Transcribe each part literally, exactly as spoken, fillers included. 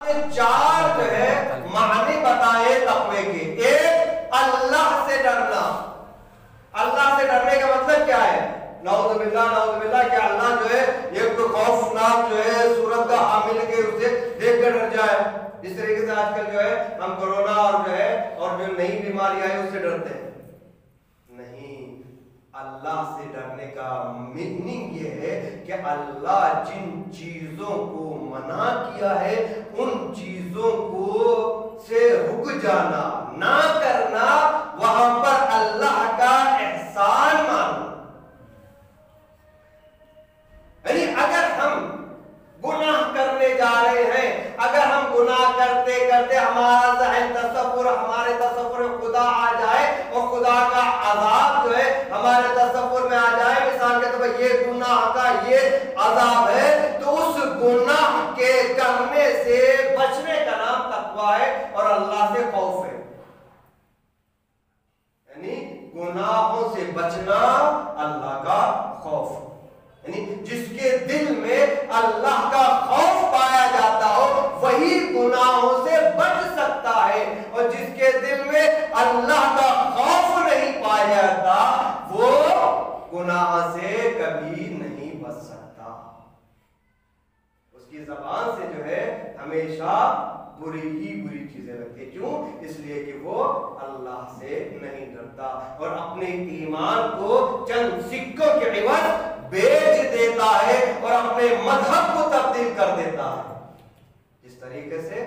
چار جو ہے معنی بتائے تقوی کے. ایک اللہ سے ڈرنا. اللہ سے ڈرنے کا مطلب کیا ہے؟ نعوذ باللہ نعوذ باللہ کہ اللہ جو ہے ایک تو خوفناک جو ہے صورت کا حامل کے اسے دیکھ کر ڈر جائے. اس طریقے سے آج کل جو ہے ہم کورونا اور جو ہے اور جو نئی بیماری آئی اس سے ڈرتے ہیں. نہیں، اللہ سے ڈرنے کا میننگ یہ ہے کہ اللہ جن چیزوں کو منع کیا ہے ان چیزوں کو سے رک جانا، نہ کرنا، وہاں پر اللہ کا احسان ماننا. یعنی اگر ہم گناہ کرنے جا رہے ہیں، اگر ہم گناہ کرتے کرتے ہمارا ذہن تصور ہمارے تصور میں خدا آ جائے اور خدا کا عذاب جو ہے ہمارے تصور میں آ جائے، مثال کے طور پر یہ گناہ کا یہ عذاب ہے، تو اس گناہ کے کرنے سے بچنے کا نام تقویٰ ہے اور اللہ سے خوف ہے. یعنی گناہوں سے بچنا اللہ کا خوف. یعنی جس کے دل میں اللہ کا خوف پایا جاتا ہو وہی گناہوں سے بچ سکتا ہے، اور جس کے دل میں اللہ کا خوف نہیں پایا جاتا وہ گناہ سے کبھی نہیں بچ سکتا. اس کی زبان سے جو ہے ہمیشہ بری ہی بری چیزیں لگتی. کیوں؟ اس لیے کہ وہ اللہ سے نہیں ڈرتا اور اپنے ایمان کو چند سکوں کے عوض بیچ دیتا ہے اور اپنے مذہب کو تبدیل کر دیتا ہے. اس طریقے سے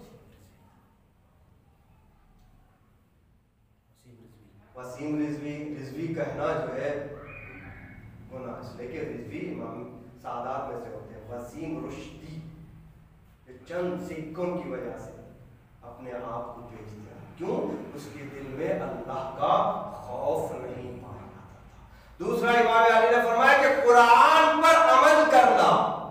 وسیم رضوی رضوی کہنا جو ہے گناہ، اس لیے کہ رضوی امام سعادات میں سے ہوتے ہیں. وسیم رشدی چند سکوں کی وجہ سے اپنے آپ کو بیچ دیا. کیوں؟ اس کے دل میں اللہ کا خوف نہیں پایا جاتا تھا. دوسرا امام علی نے فرمایا کہ قرآن پر عمل کرنا.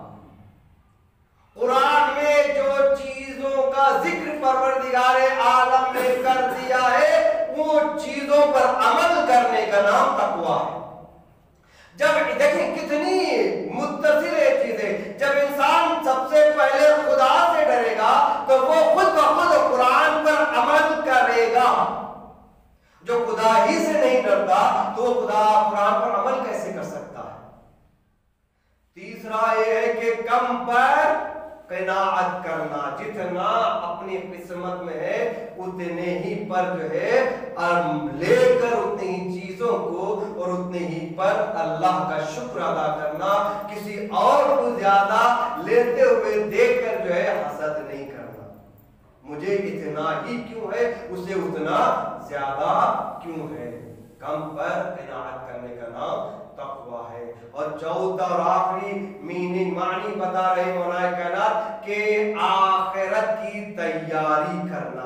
قرآن میں جو چیزوں کا ذکر پروردگار عالم نے کر دیا ہے وہ چیزوں پر عمل کرنے کا نام تقویٰ ہے. جب دیکھیں کتنی متصل ہے چیزیں. جب انسان سب سے پہلے خدا سے ڈرے گا تو وہ خود بخود قرآن پر عمل کرے گا. جو خدا ہی سے نہیں ڈرتا تو وہ خدا قرآن پر عمل کیسے کر سکتا ہے؟ تیسرا یہ ہے کہ کم پر قناعت کرنا. جتنا اپنی قسمت میں ہے اتنے ہی پر جو ہے لے کر اتنی ہی چیزوں کو اور اتنے ہی پر اللہ کا شکر ادا کرنا. کسی اور کو زیادہ لیتے ہوئے دیکھ کر جو ہے حسد نہیں کرنا. مجھے اتنا ہی کیوں ہے، اسے اتنا زیادہ کیوں ہے. کم پر قناعت کرنے کا نام تقویٰ ہے. اور چوتھا اور آخری میننگ معنی بتا رہے مولانا کائنات کہ آخرت کی تیاری کرنا.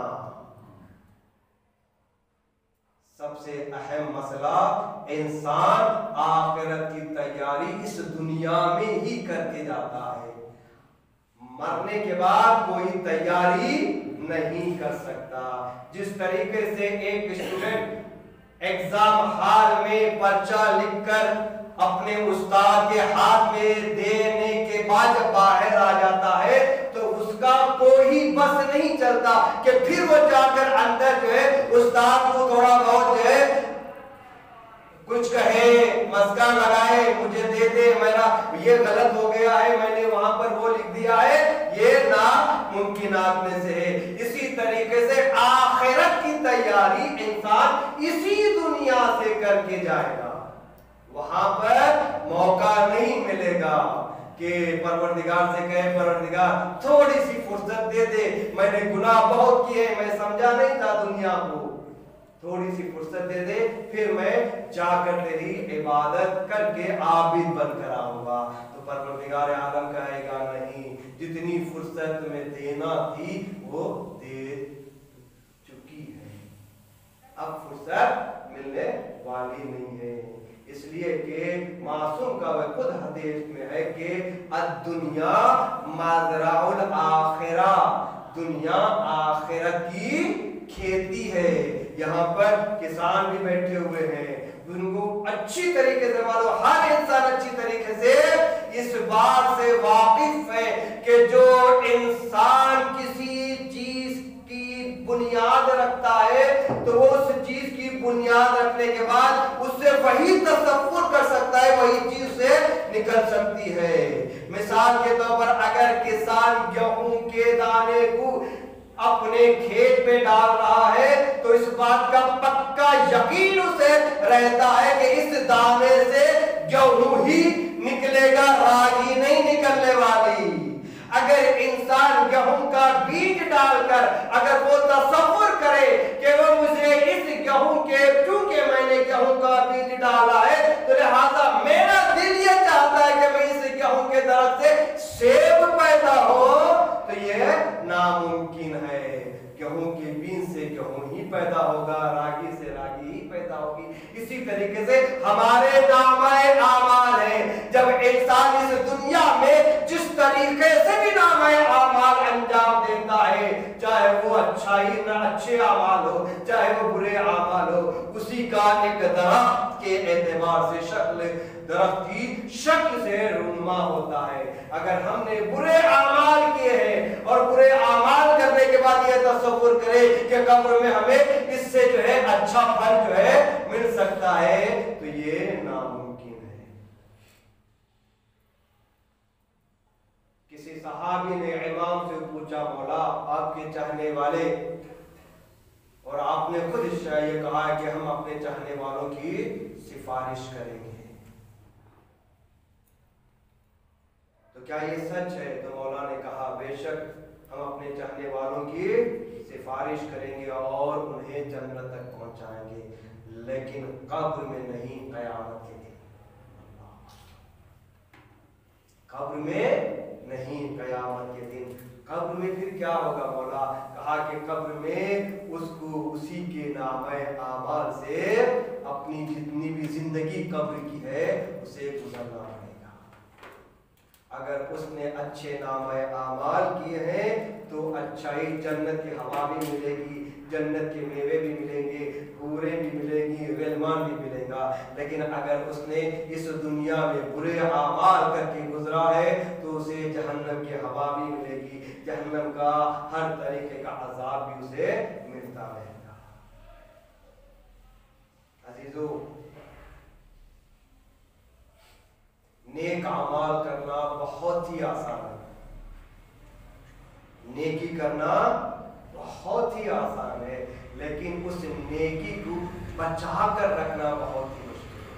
سب سے اہم مسئلہ انسان آخرت کی تیاری اس دنیا میں ہی کر کے جاتا ہے. مرنے کے بعد کوئی تیاری نہیں کر سکتا. جس طریقے سے ایک اسٹوڈنٹ ایگزام ہال میں پرچہ لکھ کر اپنے استاد کے ہاتھ میں دینے کے بعد جب باہر آ جاتا ہے تو اس کا کوئی بس نہیں چلتا کہ پھر وہ جا کر اندر جو ہے استاد کو تھوڑا بہت جو ہے کچھ کہے، مسکا لگائے، مجھے دے دے، میرا یہ غلط ہو گیا ہے، میں نے وہاں پر وہ لکھ دیا ہے. یہ ناممکنات میں سے ہے. اسی طریقے سے آخرت کی تیاری انسان اسی دنیا سے کر کے جائے گا. وہاں پر موقع نہیں ملے گا کہ پروردگار سے کہے پروردگار تھوڑی سی فرصت دے دے، میں نے گناہ بہت کیے، میں سمجھا نہیں تھا دنیا کو، تھوڑی سی فرصت دے دے پھر میں جا کر تیری عبادت کر کے عابد بن کر آؤں گا. تو پروردگار عالم کہے گا نہیں، جتنی فرصت میں دینا تھی وہ دے چکی ہے، اب فرصت ملنے والی نہیں ہے. اس لیے کہ معصوم کا وہ خود حدیث میں ہے کہ الدنیا مزرع الاخرہ، دنیا آخرت کی کھیتی ہے. یہاں پر کسان بھی بیٹھے ہوئے ہیں، ان کو اچھی طریقے سے معلوم، ہر انسان اچھی طریقے سے اس بات سے واقف ہے کہ جو انسان کسی رکھتا ہے تو وہ اس چیز کی بنیاد رکھنے کے بعد اس سے وہی تصور کر سکتا ہے, وہی چیز سے نکل سکتی ہے. مثال کے طور پر اگر کسان گیہوں کے دانے کو اپنے کھیت میں ڈال رہا ہے تو اس بات کا پکا یقین اسے رہتا ہے کہ اس دانے سے گیہوں ہی نکلے گا, راگی نہیں نکلنے والی. اگر انسان گیہوں کا بیج ڈال کر اگر وہ تصور کرے کہ وہ مجھے اس گیہوں کے, چونکہ میں نے گیہوں کا بیج ڈالا ہے تو لہذا میرا دل یہ چاہتا ہے کہ میں اس گیہوں کے درخت سے سیب پیدا ہو, تو یہ ناممکن ہے. گیہوں کے بیج سے گیہوں ہی پیدا ہوگا, راگی سے راگی ہی پیدا ہوگی. اسی طریقے سے ہمارے نامہ اعمال ہیں. جب انسان اس دنیا میں جس طریقے سے بھی نامہ اعمال انجام دیتا ہے, چاہے وہ اچھائی نہ اچھے اعمال ہو, چاہے وہ برے اعمال ہو, اسی کا ایک درخت کے اعتبار سے شکل, درخت کی شکل سے رونما ہوتا ہے. اگر ہم نے برے اعمال کیے ہیں اور برے اعمال کرنے کے بعد یہ تصور کرے کہ قبر میں ہمیں اس سے جو ہے اچھا پھل جو ہے مل سکتا ہے, تو یہ ناممکن ہے. کسی صحابی نے امام سے پوچھا, مولا آپ کے چاہنے والے, اور آپ نے خود یہ کہا ہے کہ ہم اپنے چاہنے والوں کی سفارش کریں گے, تو کیا یہ سچ ہے؟ تو مولا نے کہا بے شک ہم اپنے چاہنے والوں کی سفارش کریں گے اور انہیں جنت تک پہنچائیں گے, لیکن قبر میں نہیں, قیامت کے دن. قبر میں نہیں, قیامت کے دن. قبر میں پھر کیا ہوگا مولا؟ کہا کہ قبر میں اس کو اسی کے نامہ اعمال سے اپنی جتنی بھی زندگی قبر کی ہے اسے گزرنا پڑے گا. اگر اس نے اچھے نامہ اعمال کیے ہیں تو اچھائی, جنت کی ہوا بھی ملے گی, جنت کے میوے بھی ملیں گے, حوریں بھی ملیں گی, غلمان بھی ملے گا. لیکن اگر اس نے اس دنیا میں برے اعمال کر کے گزرا ہے تو اسے جہنم کی ہوا بھی ملے گی, جہنم کا ہر طریقے کا عذاب بھی اسے ملتا رہے گا. عزیزو, نیک اعمال کرنا بہت ہی آسان ہے, نیکی کرنا بہت ہی آسان ہے, لیکن اس نیکی کو بچا کر رکھنا بہت ہی مشکل ہے.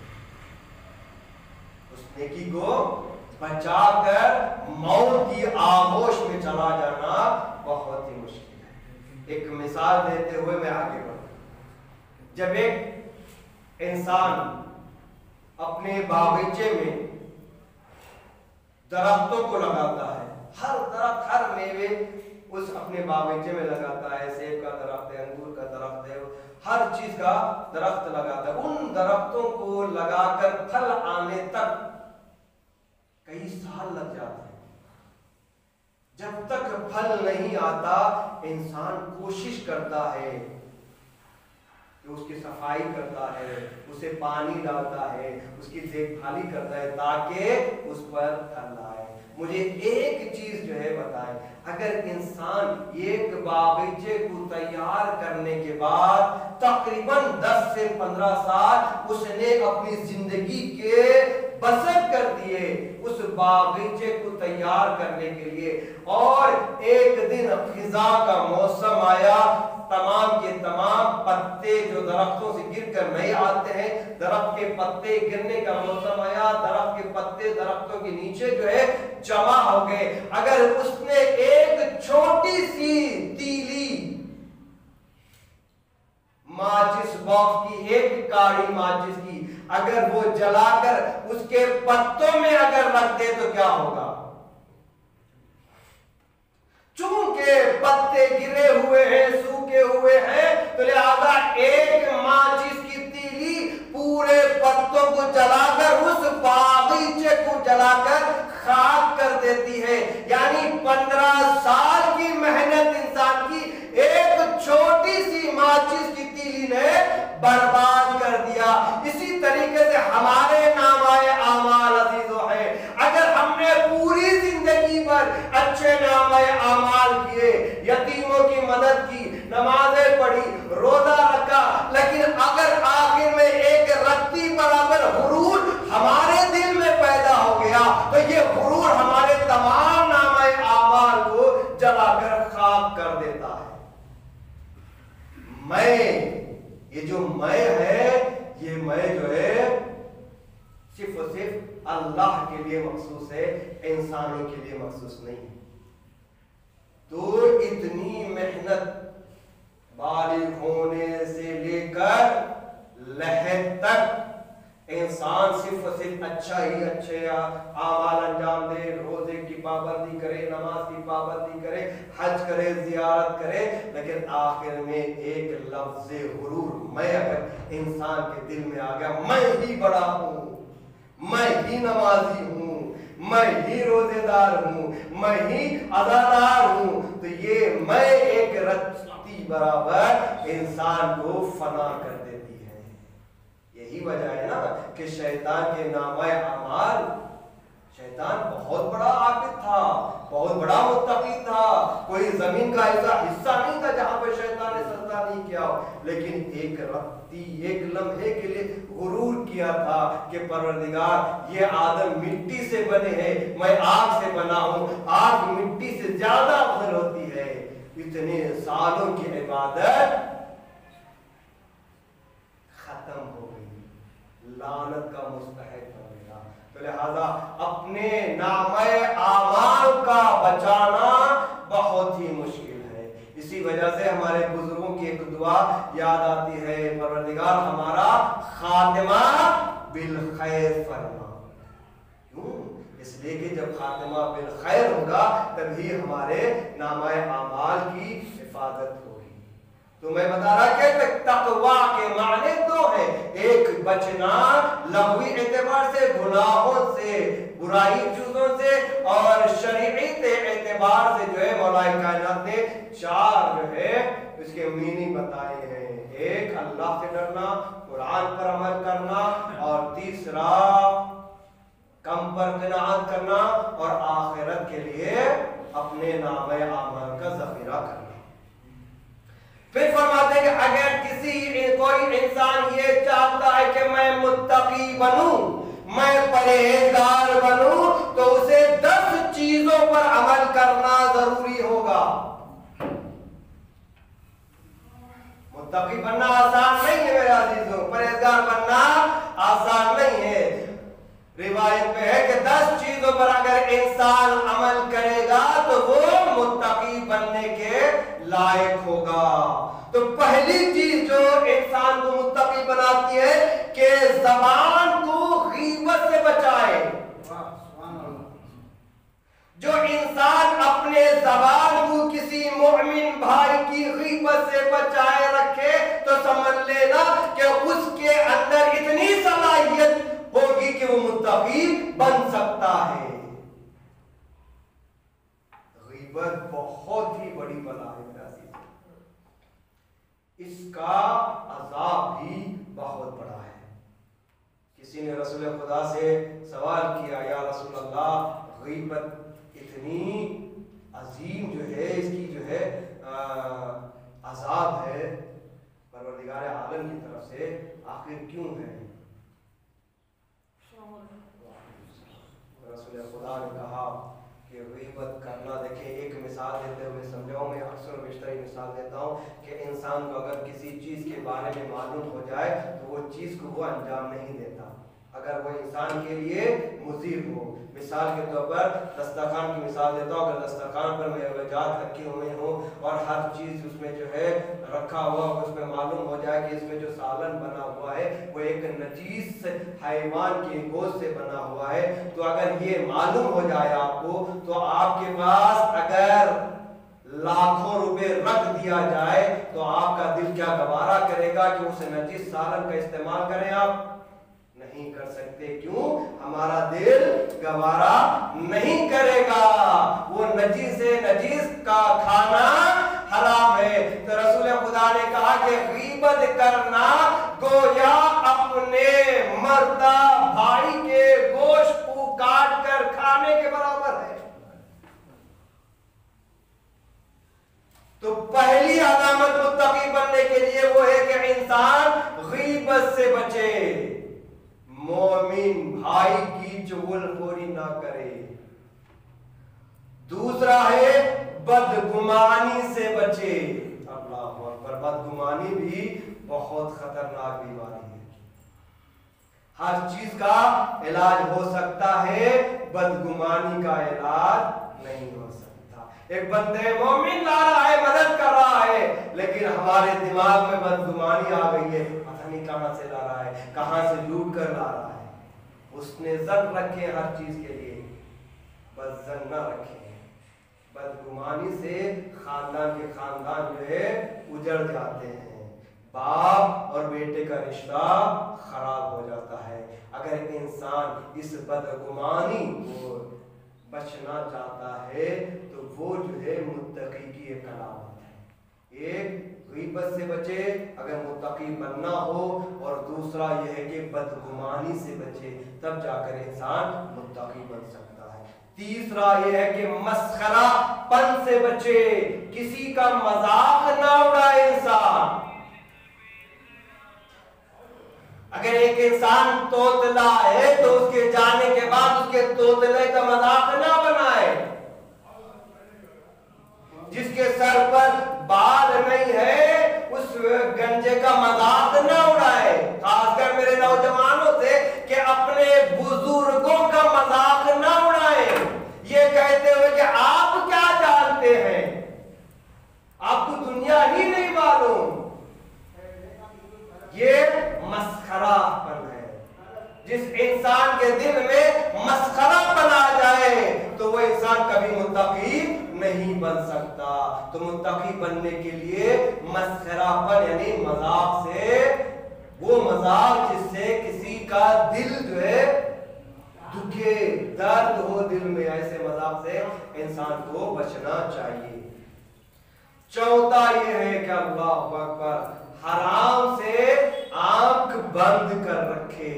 اس نیکی کو بچا کر موت کی آغوش میں چلا جانا بہت ہی مشکل ہے. ایک مثال دیتے ہوئے میں آگے بڑھوں. جب ایک انسان اپنے باغیچے میں درختوں کو لگاتا ہے, ہر درخت, ہر میوے اس اپنے باغیچے میں لگاتا ہے, سیب کا درخت ہے, انگور کا درخت ہے, ہر چیز کا درخت لگاتا ہے. ان درختوں کو لگا کر پھل آنے تک کئی سال لگ جاتے ہیں. جب تک پھل نہیں آتا انسان کوشش کرتا ہے کہ اس کی صفائی کرتا ہے, اسے پانی ڈالتا ہے, اس کی دیکھ بھالی کرتا ہے تاکہ اس پر پھل آئے. مجھے ایک چیز جو ہے بتائیں, اگر انسان ایک باغیچے کو تیار کرنے کے بعد تقریباً دس سے پندرہ سال اس نے اپنی زندگی کے بسر کر دیے اس باغیچے کو تیار کرنے کے لیے, اور ایک دن خزاں کا موسم آیا, تمام کے تمام پتے جو درختوں سے گر کر نہیں آتے ہیں, درخت کے پتے گرنے کا موسم آیا, درخت کے پتے درختوں کے نیچے جو ہے جمع ہو گئے. اگر اس نے ایک چھوٹی سی تیلی ماچس باکس کی, ایک کاڑی ماچس کی, اگر وہ جلا کر اس کے پتوں میں اگر رکھ دے تو کیا ہوگا؟ چونکہ پتے گرے ہوئے ہیں, سوکھے ہوئے ہیں, تو لہذا ایک ماچس کی تیلی پورے پتوں کو جلا کر اس باغیچے کو جلا کر خاک کر دیتی ہے. یعنی پندرہ سال کی محنت انسان کی ایک چھوٹی سی ماچس کی تیلی نے برباد کر دیا. اسی طریقے سے ہمارے نامہ اعمال عزیزو ہے, اگر ہم نے پوری زندگی پر اچھے نامہ اعمال کیے, यतीमों की मदद की, नमाजें पढ़ी, रोजा रखा, लेकिन अगर आखिर में एक रत्ती बराबर गुरूर हमारे दिल में पैदा हो गया तो ये गुरूर हमारे तमाम नामे आमाल को जलाकर खाक कर देता है। मैं, ये जो मैं है, ये मैं जो है सिर्फ और सिर्फ अल्लाह के लिए मखसूस है, इंसानों के लिए मखसूस नहीं है। तो इतनी मेहनत बालिग होने से लेकर लहद तक इंसान सिर्फ और सिर्फ अच्छा ही अच्छे आमाल अंजाम दे, रोजे की पाबंदी करे, नमाज की पाबंदी करे, हज करे, जियारत करे, लेकिन आखिर में एक लफ्ज़ गुरूर मैं अगर इंसान के दिल में आ गया, मैं ही बड़ा हूँ, मैं ही नमाजी हूँ, मैं ही रोजेदार हूँ, मैं ही अज़ादार हूँ, तो ये मैं एक रत्ती बराबर इंसान को फना कर देती है। यही वजह है ना कि शैतान के नामे अमाल, शैतान बहुत बड़ा आबिद था, बहुत बड़ा मुत्तकी था, कोई जमीन का ऐसा हिस्सा नहीं था जहां पर शैतान ने सजदा नहीं किया हो, लेकिन एक रत्ती, एक लम्हे के लिए गुरूर किया था कि परवरदिगार ये आदम मिट्टी से बने हैं, मैं आग से बना हूं, आग मिट्टी से ज्यादा अफजल होती है। इतने सालों की इबादत खत्म हो गई, लानत का मुस्तहिक हो गया। तो लिहाजा अपने नामे आमाल का बचाना बहुत ही मुश्किल है। इसी वजह से हमारे बुजुर्गों की एक दुआ याद आती है, परवरदिगार हमारा खातिमा बिल खैर फरमा। क्यों? इसलिए कि जब खातिमा बिल खैर होगा तभी हमारे नामे आमाल की हिफाजत होगी। तो मैं बता रहा कि तकवा के माने दो है, एक बचना लहवी एतबार से, गुनाहों से, बुराई चीजों से, और शरीयत एतबार से जो है मौलाए कायनात ने चार जो है इसके मीनिंग बताए हैं। एक अल्लाह से डरना, कुरान पर अमल करना, और तीसरा कम पर क़नाअत करना, और आखिरत के लिए अपने नामे आमल का ज़ख़ीरा करना। फिर फरमाते हैं कि अगर किसी कोई इंसान ये चाहता है कि मैं मुत्तकी बनूं, मैं परहेजगार बनूं, तो उसे दस चीजों पर अमल करना जरूरी होगा। मुत्तकी बनना आसान नहीं है मेरे अजीजों, परहेजगार बनना आसान नहीं है। रिवायत में है कि दस चीजों पर अगर इंसान अमल करेगा तो वो मुत्तकी बनने के लायक होगा। तो पहली चीज जो इंसान को मुत्तकी बनाती है कि ज़बान को गीबत से बचाए। जो इंसान अपने ज़बान को किसी मोमिन भाई की गीबत से बचाए रखे तो समझ लेना कि उसके अंदर इतनी सलाहियत होगी कि वो मुत्तकी बन सकता है। गीबत बहुत ही बड़ी बला है, इसका अज़ाब भी बहुत बड़ा है। किसी ने रसूल खुदा से सवाल किया, या रसूल अल्लाह, गीबत इतनी अजीम जो है, इसकी जो है अज़ाब है परवरदिगार आलम की तरफ से, आखिर क्यों है? रसूल खुदा ने कहा कि गीबत करना, देखिए एक मिसाल देते हुए समझाऊं, मैं अक्सर बेशतर मिसाल देता हूँ कि इंसान को अगर किसी चीज़ के बारे में मालूम हो जाए तो वो चीज़ को वो अंजाम नहीं देता, अगर वो इंसान के लिए मुज़ीब हो। मिसाल के तौर पर दस्तरखान की मिसाल देता हूँ, अगर दस्तरखान पर मेवजात रखे हुए हों और हर चीज़ उसमें जो है रखा हुआ, उसमें मालूम हो जाए कि इसमें जो सालन बना हुआ है वो एक नजीस हैवान के गोश्त से बना हुआ है, तो अगर ये मालूम हो जाए आपको, तो आपके पास अगर लाखों रुपए रख दिया जाए तो आपका दिल क्या गवारा करेगा कि उस नजीस सालन का इस्तेमाल करें? आप नहीं कर सकते। क्यों? हमारा दिल गवारा नहीं करेगा, वो नजीस है, नजीस का खाना हराम है। तो रसूल खुदा ने कहा कि गीबत करना गोया अपने मर्दा भाई के गोश्त को काट कर खाने के बराबर है। تو پہلی علامت متقی بننے کے لیے وہ ہے کہ انسان غیبت سے بچے، مومن بھائی کی چغل خوری نہ کرے۔ دوسرا ہے بدگمانی سے بچے۔ اللہ اکبر، بدگمانی بھی بہت خطرناک بیماری ہے۔ ہر چیز کا علاج ہو سکتا ہے، بدگمانی کا علاج نہیں ہو سکتا۔ ایک بندے مومن لا رہا ہے، مدد کر رہا ہے، لیکن ہمارے دماغ میں بدگمانی آ گئی ہے، پتہ نہیں کہاں سے لا رہا ہے، کہاں سے لوٹ کر لا رہا ہے۔ اس نے ظن رکھے ہر چیز کے لیے، بس ظن نہ رکھے۔ بدگمانی سے خاندان کے خاندان جو ہے اجڑ جاتے ہیں، باپ اور بیٹے کا رشتہ خراب ہو جاتا ہے۔ اگر انسان اس بدگمانی کو بچنا چاہتا ہے تو وہ جو ہے متقی کی ایک علامت ہے۔ ایک غیبت سے بچے اگر متقی بننا ہو، اور دوسرا یہ ہے کہ بدگمانی سے بچے، تب جا کر انسان متقی بن سکتا ہے۔ تیسرا یہ ہے کہ مسخرہ پن سے بچے، کسی کا مذاق نہ اڑائے انسان۔ اگر ایک انسان توتلا ہے تو اس کے جانے کے بعد اس کے توتلے کا مذاق نہ بنائے۔ جس کے سر پر بال نہیں ہے اس گنجے کا مذاق نہ اڑائے۔ خاص کر میرے نوجوانوں سے کہ اپنے بزرگوں کا مذاق نہ اڑائے، یہ کہتے ہوئے کہ آپ کیا جانتے ہیں، آپ کو دنیا ہی نہیں معلوم۔ یہ مسخرہ پن ہے۔ جس انسان کے دل میں مسخرہ پن آ جائے تو وہ انسان کبھی متقی نہیں بن سکتا۔ تو متقی بننے کے لیے مسخرہ پن یعنی مذاق سے، وہ مذاق جس سے کسی کا دل جو ہے دکھے، درد ہو دل میں، ایسے مذاق سے انسان کو بچنا چاہیے۔ چوتھا یہ ہے کہ اللہ اکبر، حرام سے آنکھ بند کر رکھے،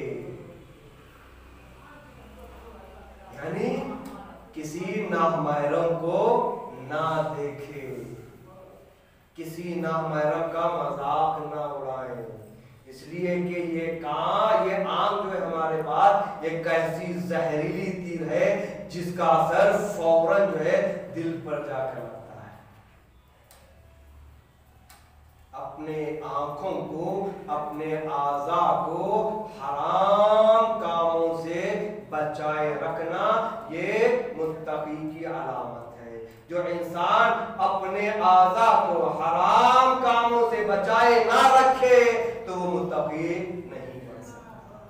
یعنی کسی نامحرم کو نہ دیکھے، کسی نامحرم کا مذاق نہ اڑائے، اس لیے کہ یہ کان، یہ آنکھ جو ہے ہمارے پاس ایک ایسی زہریلی تیر ہے جس کا اثر فوراً جو ہے دل پر جا کر لگتا ہے۔ اپنے آنکھوں کو، اپنے اعضاء کو حرام کاموں سے بچائے رکھنا یہ متقی کی علامت ہے۔ جو انسان اپنے اعضاء کو حرام کاموں سے بچائے نہ رکھے تو وہ متقی نہیں بن سکتا۔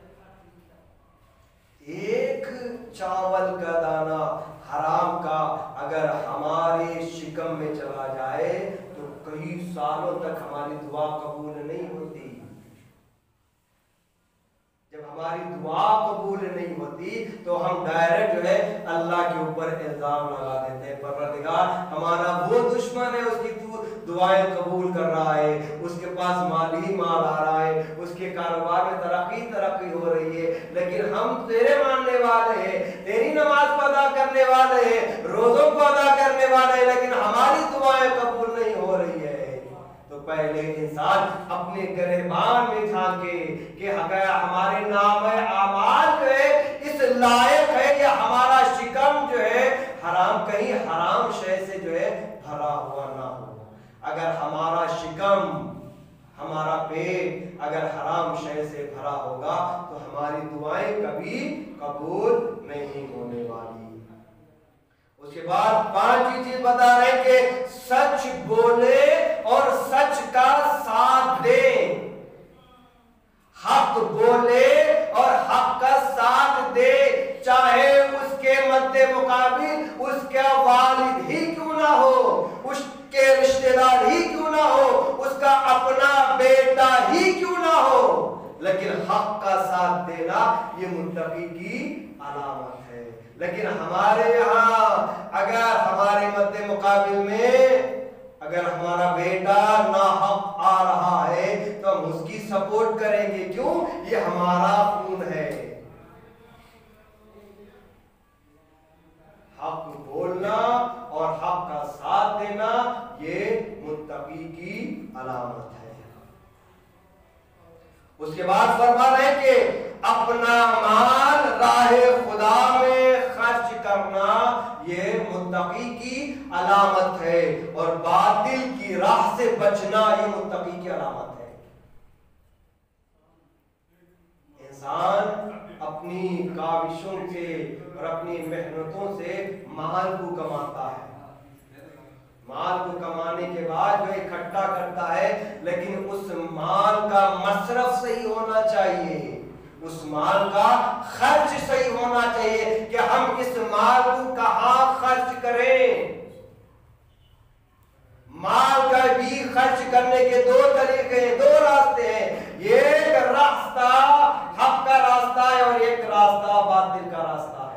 ایک چاول کا دانہ حرام کا اگر ہمارے شکم میں چلا جائے تو کئی سالوں تک ہماری دعا قبول نہیں ہوتی۔ جب ہماری دعا قبول نہیں ہوتی تو ہم ڈائریکٹ جو ہے اللہ کے اوپر الزام لگا دیتے ہیں، پروردگار ہمارا وہ دشمن ہے، اس کی تو دعائیں قبول کر رہا ہے، اس کے پاس مال ہی مال آ رہا ہے، اس کے کاروبار میں ترقی ترقی ہو رہی ہے، لیکن ہم تیرے ماننے والے ہیں، تیری نماز کو ادا کرنے والے ہیں، روزوں کو ادا کرنے والے ہیں، لیکن ہماری دعائیں قبول نہیں ہو رہی ہے۔ تو پہلے انسان اپنے گریبان میں جھانکے کہ اگر ہمارے نام اعمال جو ہے اس لائق ہے یا ہمارا شکم جو ہے حرام، کہیں حرام شے سے جو ہے بھرا ہوا نہ ہو۔ اگر ہمارا شکم، ہمارا پیٹ اگر حرام شے سے بھرا ہوگا تو ہماری دعائیں کبھی قبول نہیں ہونے والی۔ اس کے بعد پانچویں چیز بتا رہے ہیں کہ سچ بولے اور سچ کا ساتھ دے، حق بولے اور حق کا ساتھ دے، چاہے اس کے مد مقابل اس کا والد ہی کیوں نہ ہو، اس کے رشتہ دار ہی کیوں نہ ہو، اس کا اپنا بیٹا ہی کیوں نہ ہو، لیکن حق کا ساتھ دینا یہ متقی کی علامت ہے۔ لیکن ہمارے یہاں اگر ہمارے مد مقابل میں اگر ہمارا بیٹا ناحق آ رہا ہے تو ہم اس کی سپورٹ کریں گے، کیوں؟ یہ ہمارا خون ہے۔ حق بولنا اور حق کا ساتھ دینا یہ یہ متقی کی علامت ہے۔ اس کے بعد فرما رہے ہیں کہ اپنا مال راہ خدا میں خرچ کرنا یہ متقی کی علامت ہے، اور باطل کی راہ سے بچنا یہ متقی کی علامت ہے۔ انسان اپنی کاوشوں سے اور اپنی محنتوں سے مال کو کماتا ہے، مال کو کمانے کے بعد جو اکٹھا کرتا ہے، لیکن اس مال کا مصرف صحیح ہونا چاہیے، اس مال کا خرچ صحیح ہونا چاہیے کہ ہم اس مال کو کہاں خرچ کریں۔ مال کا بھی خرچ کرنے کے دو طریقے ہیں، دو راستے ہیں، ایک راستہ حق کا راستہ ہے اور ایک راستہ باطل کا راستہ ہے۔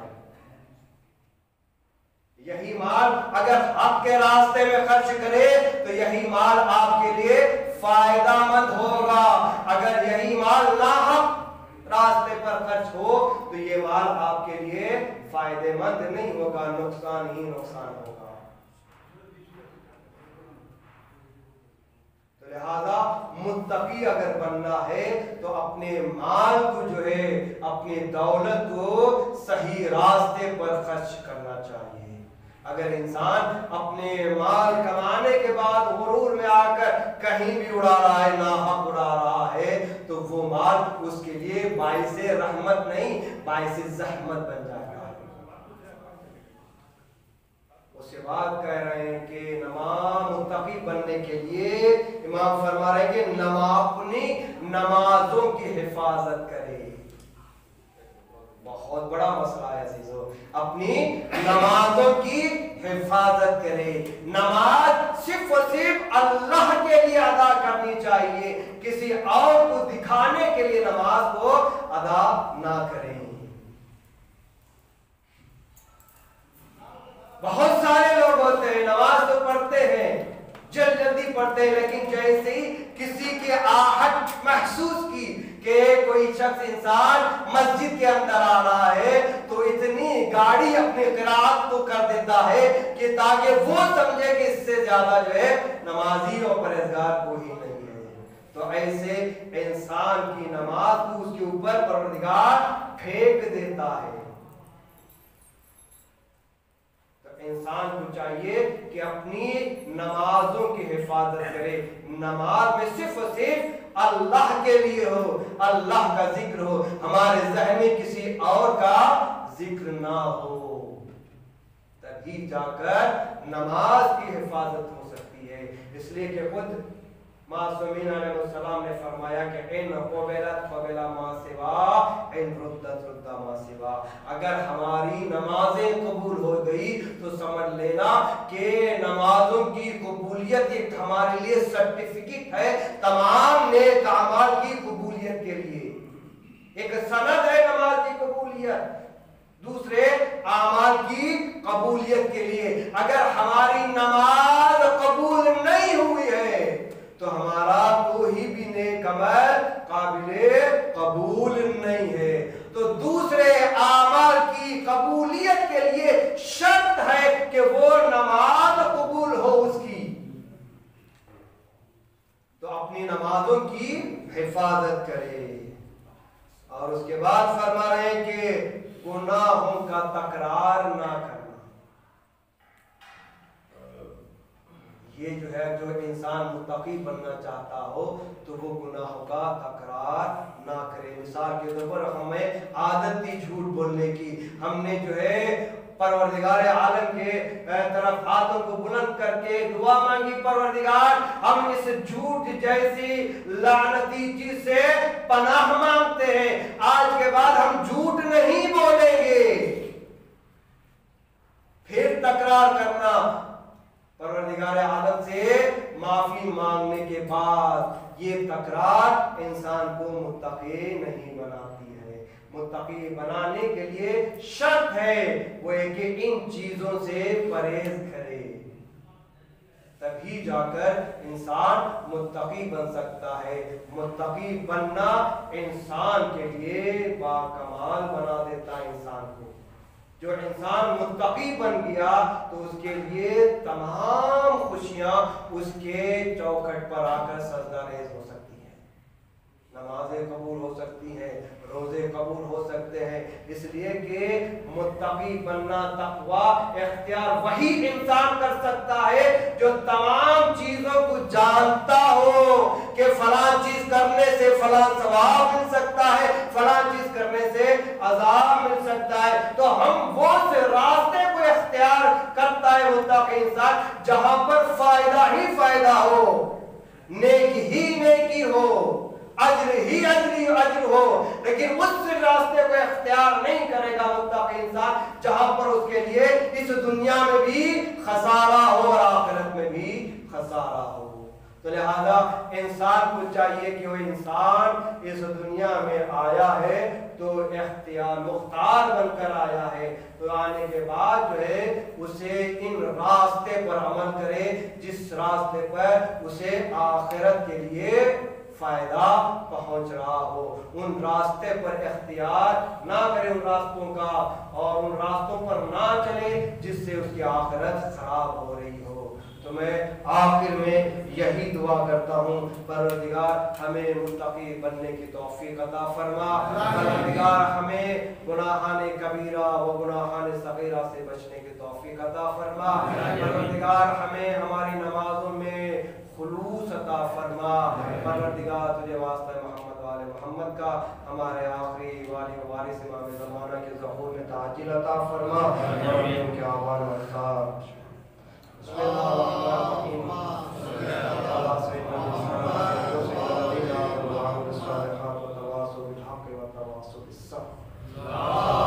یہی مال اگر حق کے راستے میں خرچ کرے تو یہی مال آپ کے لیے فائدہ مند ہوگا، اگر یہی مال ناحق راستے پر خرچ ہو تو یہ مال آپ کے لیے فائدہ مند نہیں ہوگا، نقصان ہی نقصان ہوگا۔ لہذا متقی اگر بننا ہے تو اپنے مال کو جو ہے، اپنی دولت کو صحیح راستے پر خرچ کرنا چاہیے۔ اگر انسان اپنے مال کمانے کے بعد غرور میں آ کر کہیں بھی اڑا رہا ہے، ناحق اڑا رہا ہے، تو وہ مال اس کے لیے باعث رحمت نہیں، باعث زحمت بن جائے گا۔ اس کے بعد کہہ رہے ہیں کہ نماز متقی بننے کے لیے امام فرما رہے ہیں کہ نماز اپنی نمازوں کی حفاظت کرے۔ بہت بڑا مسئلہ ہے عزیزو، اپنی نمازوں کی حفاظت کرے۔ نماز صرف اور صرف اللہ کے لیے ادا کرنی چاہیے، کسی اور کو دکھانے کے لیے نماز کو ادا نہ کریں۔ بہت سارے لوگ ہوتے ہیں نماز تو پڑھتے ہیں، جلد جلدی پڑھتے ہیں، لیکن جیسے ہی کسی کی آہٹ محسوس کی کہ کوئی شخص انسان مسجد کے اندر آ رہا ہے تو اتنی گاڑی اپنی قرات کو کر دیتا ہے کہ تاکہ وہ سمجھے کہ اس سے زیادہ جو ہے نمازی اور پرہیزگار کوئی نہیں ہے، تو ایسے انسان کی نماز کو اس کے اوپر پروردگار پھینک دیتا ہے۔ انسان کو چاہیے کہ اپنی نمازوں کی حفاظت کرے، نماز میں صرف اور صرف اللہ کے لیے ہو، اللہ کا ذکر ہو، ہمارے ذہن میں کسی اور کا ذکر نہ ہو، تبھی جا کر نماز کی حفاظت ہو سکتی ہے۔ اس لیے کہ خود معصومین علیہ السلام نے فرمایا کہ ان قبلت قبل ما سوا ان ردت رد ما سوا، اگر ہماری نمازیں قبول ہو گئی تو سمجھ لینا کہ نمازوں کی قبولیت ایک ہمارے لیے سرٹیفکیٹ ہے تمام نیک اعمال کی قبولیت کے لیے، ایک سند ہے نماز کی قبولیت دوسرے اعمال کی قبولیت کے لیے۔ اگر ہماری نماز قبول نہیں ہوئی ہے تو ہمارا کوئی بھی نیک عمل قابل قبول نہیں ہے۔ تو دوسرے اعمال کی قبولیت کے لیے شرط ہے کہ وہ نماز قبول ہو اس کی، تو اپنی نمازوں کی حفاظت کرے۔ اور اس کے بعد فرما رہے ہیں کہ گناہوں کا تکرار نہ کرنا۔ یہ جو ہے جو انسان متقی بننا چاہتا ہو تو وہ گناہوں کا تکرار نہ کرے۔ مثال کے طور پر ہمیں عادت تھی جھوٹ بولنے کی، ہم نے جو ہے پروردگار عالم کے طرف ہاتھوں کو بلند کر کے دعا مانگی، پروردگار ہم اس جھوٹ جیسی لعنتی چیز سے پناہ مانگتے ہیں، آج کے بعد ہم جھوٹ نہیں بولیں گے۔ پھر تکرار کرنا، پروردگار عالم سے معافی مانگنے کے بعد یہ تکرار انسان کو متقی نہیں بناتی ہے۔ متقی بنانے کے لیے شرط ہے وہ ہے کہ ان چیزوں سے پرہیز کرے، تبھی جا کر انسان متقی بن سکتا ہے۔ متقی بننا انسان کے لیے باکمال بنا دیتا ہے انسان کو۔ جو انسان متقی بن گیا تو اس کے لیے تمام خوشیاں اس کے چوکھٹ پر آ کر سجدہ ریز ہو سکتی ہیں، نمازیں قبول ہو سکتی ہیں، روزے قبول ہو سکتے ہیں، اس لیے کہ متقی بننا، تقوی اختیار وہی انسان کر سکتا ہے جو تمام چیزوں کو جانتا ہو کہ فلاں چیز کرنے سے فلاں ثواب مل سکتا ہے، فلاں چیز کرنے سے عذاب مل سکتا ہے۔ تو ہم وہ سے راستے کو اختیار کرتا ہے متقی انسان جہاں پر فائدہ ہی فائدہ ہو، نیکی ہی نیکی ہو، اجر ہی اجر ہی اجر ہو، لیکن اس راستے کو اختیار نہیں کرے گا متقی انسان جہاں پر اس کے لیے اس دنیا میں بھی خسارہ ہو اور آخرت میں بھی خسارہ ہو۔ تو لہذا انسان کو چاہیے کہ وہ انسان اس دنیا میں آیا ہے تو اختیار مختار بن کر آیا ہے، تو آنے کے بعد جو ہے اسے ان راستے پر عمل کرے جس راستے پر اسے آخرت کے لیے فائدہ پہنچ رہا ہو، ان راستے پر اختیار نہ کرے ان راستوں کا، اور ان راستوں پر نہ چلے جس سے اس کی آخرت خراب ہو رہی ہو۔ تو میں آخر میں یہی دعا کرتا ہوں، پروردگار ہمیں متقی بننے کی توفیق عطا فرما، پروردگار ہمیں گناہان کبیرہ و گناہان صغیرہ سے بچنے کی توفیق عطا فرما، پروردگار ہمیں ہماری نمازوں میں خلوص عطا فرما، پروردگار تجھے واسطہ محمد والے محمد کا ہمارے آخری والی و وارث امام زمانہ کے ظہور میں تعجیل عطا فرما، اور ان کے آوان و اذکار۔ بسم اللہ الرحمن الرحیم، اللہ سیدنا محمد الذین آمنوا وعملوا الصالحات وتواصوا بالحق وتواصوا بالصبر۔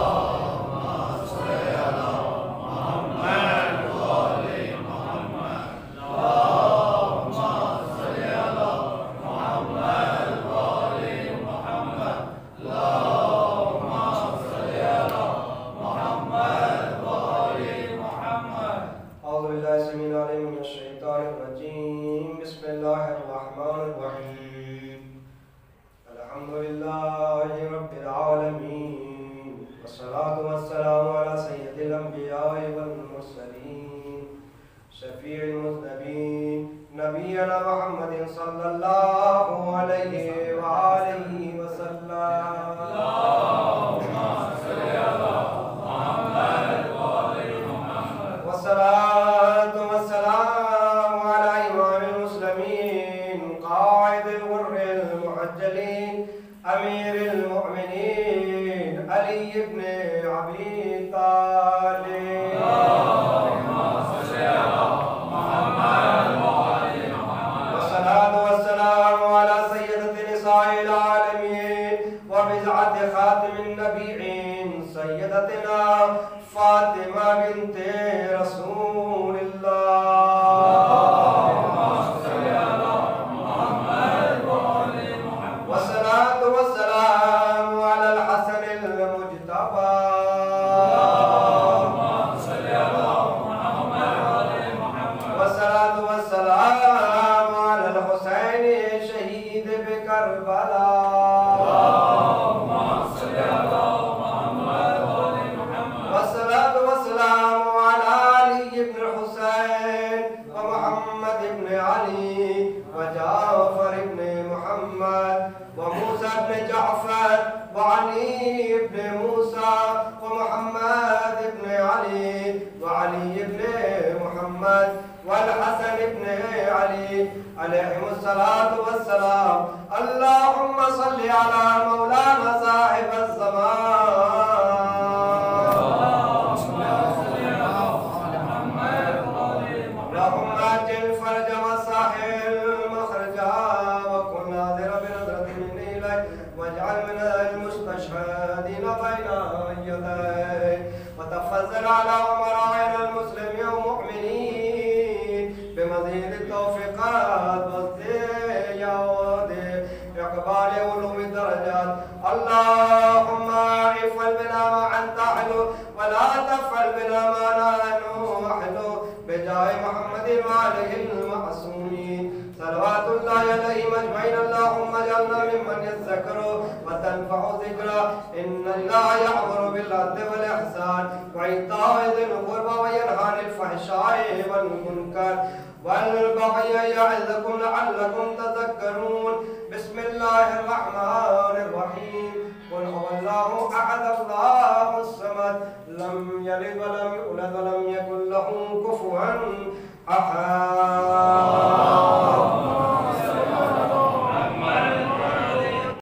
صلوات الله عليهم اجمعين. اللهم اجعلنا ممن يستمعون الذكر وتنفع الذكرى إن الله يأمر بالعدل والإحسان وإيتاء ذي القربى وينهى عن الفحشاء والمنكر والبغي يعظكم لعلكم تذكرون بسم الله الرحمن الرحيم قل هو الله أحد الله الصمد لم يلد ولم يولد ولم يكن له كفوا أحد